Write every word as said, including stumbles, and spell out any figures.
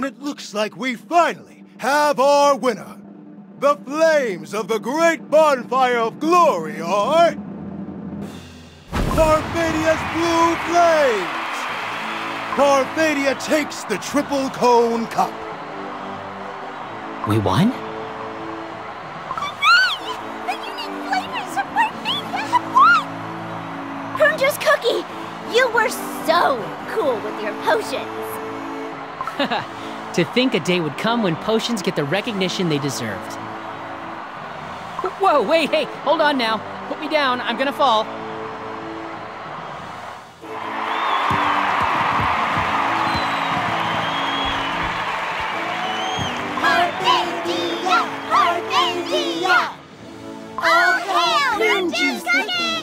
it looks like we finally have our winner. The flames of the great bonfire of glory are... Parvatia's Blue Flames! Parvatia takes the Triple Cone Cup. We won? The unique flavors of Parvania have won! Prunger's Cookie, you were so cool with your potions. To think a day would come when potions get the recognition they deserved. Whoa, wait, hey, hold on now. Put me down, I'm gonna fall. Parvania! Parvania! All hail Prunger's Cookie!